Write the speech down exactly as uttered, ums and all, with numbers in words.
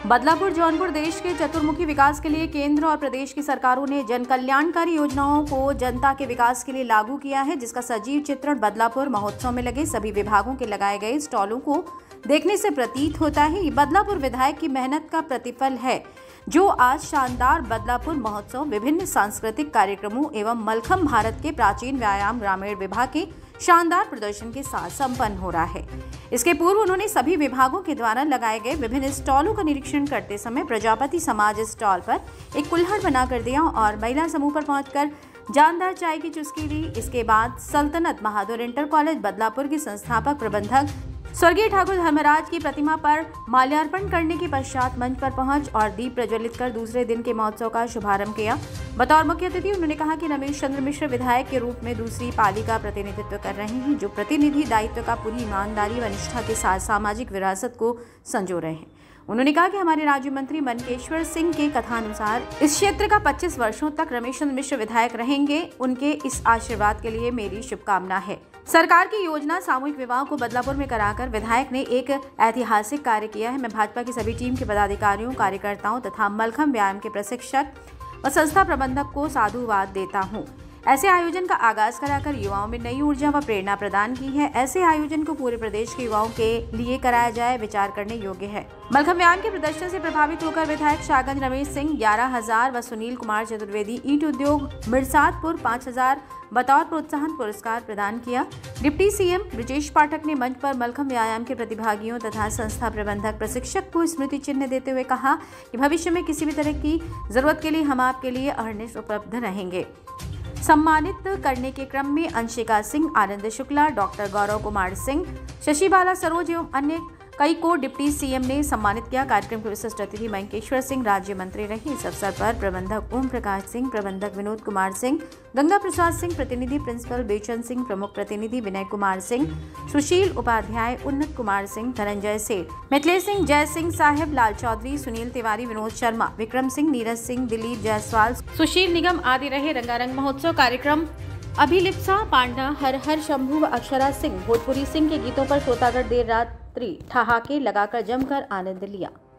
बदलापुर जौनपुर देश के चतुर्मुखी विकास के लिए केंद्र और प्रदेश की सरकारों ने जन कल्याणकारी योजनाओं को जनता के विकास के लिए लागू किया है, जिसका सजीव चित्रण बदलापुर महोत्सव में लगे सभी विभागों के लगाए गए स्टॉलों को देखने से प्रतीत होता है। ये बदलापुर विधायक की मेहनत का प्रतिफल है, जो आज शानदार बदलापुर महोत्सव विभिन्न सांस्कृतिक कार्यक्रमों एवं मलखम भारत के प्राचीन व्यायाम ग्रामीण विभाग के शानदार प्रदर्शन के साथ संपन्न हो रहा है। इसके पूर्व उन्होंने सभी विभागों के द्वारा लगाए गए विभिन्न स्टॉलों का निरीक्षण करते समय प्रजापति समाज स्टॉल पर एक कुल्हड़ बना कर दिया और महिला समूह पर पहुंचकर जानदार चाय की चुस्की ली। इसके बाद सल्तनत बहादुर इंटर कॉलेज बदलापुर के संस्थापक प्रबंधक स्वर्गीय ठाकुर धर्मराज की प्रतिमा पर माल्यार्पण करने के पश्चात मंच पर पहुंच और दीप प्रज्वलित कर दूसरे दिन के महोत्सव का शुभारंभ किया। बतौर मुख्य अतिथि उन्होंने कहा कि रमेश चंद्र मिश्र विधायक के रूप में दूसरी पाली का प्रतिनिधित्व कर रहे हैं, जो प्रतिनिधि दायित्व का पूरी ईमानदारी व निष्ठा के साथ सामाजिक विरासत को संजो रहे हैं। उन्होंने कहा कि हमारे राज्य मंत्री मनकेश्वर सिंह के कथानुसार इस क्षेत्र का पच्चीस वर्षों तक रमेश चंद्र मिश्र विधायक रहेंगे। उनके इस आशीर्वाद के लिए मेरी शुभकामना है। सरकार की योजना सामूहिक विवाह को बदलापुर में कराकर विधायक ने एक ऐतिहासिक कार्य किया है। मैं भाजपा की सभी टीम के पदाधिकारियों, कार्यकर्ताओं तथा मलखम व्यायाम के प्रशिक्षक व संस्था प्रबंधक को साधुवाद देता हूँ। ऐसे आयोजन का आगाज कराकर युवाओं में नई ऊर्जा व प्रेरणा प्रदान की है। ऐसे आयोजन को पूरे प्रदेश के युवाओं के लिए कराया जाए, विचार करने योग्य है। मलखम व्यायाम के प्रदर्शन से प्रभावित होकर विधायक शाहगंज रमेश सिंह ग्यारह हजार व सुनील कुमार चतुर्वेदी ईंट उद्योग मिर्सादपुर पाँच हजार बतौर प्रोत्साहन पुरस्कार प्रदान किया। डिप्टी सीएम ब्रजेश पाठक ने मंच पर मलखम व्यायाम के प्रतिभागियों तथा संस्था प्रबंधक प्रशिक्षक को स्मृति चिन्ह देते हुए कहा कि भविष्य में किसी भी तरह की जरूरत के लिए हम आपके लिए अहर्निश उपलब्ध रहेंगे। सम्मानित करने के क्रम में अंशिका सिंह, आनंद शुक्ला, डॉक्टर गौरव कुमार सिंह, शशिबाला सरोज एवं अन्य कई को डिप्टी सीएम ने सम्मानित किया। कार्यक्रम के विशिष्ट अतिथि मनकेश्वर सिंह राज्य मंत्री रहे। इस अवसर पर प्रबंधक ओम प्रकाश सिंह, प्रबंधक विनोद कुमार सिंह, गंगा प्रसाद सिंह, प्रतिनिधि प्रिंसिपल बेचन सिंह, प्रमुख प्रतिनिधि विनय कुमार सिंह, सुशील उपाध्याय, उन्नत कुमार सिंह, धनंजय सेठ, मिथिलेश सिंह, जय सिंह साहिब, लाल चौधरी, सुनील तिवारी, विनोद शर्मा, विक्रम सिंह, नीरज सिंह, दिलीप जायसवाल, सुशील निगम आदि रहे। रंगारंग महोत्सव कार्यक्रम अभिलिप्सा पांडा, हर हर शंभू व अक्षरा सिंह, भोजपुरी सिंह के गीतों पर श्रोतागण देर रात्रि ठहाके लगाकर जमकर आनंद लिया।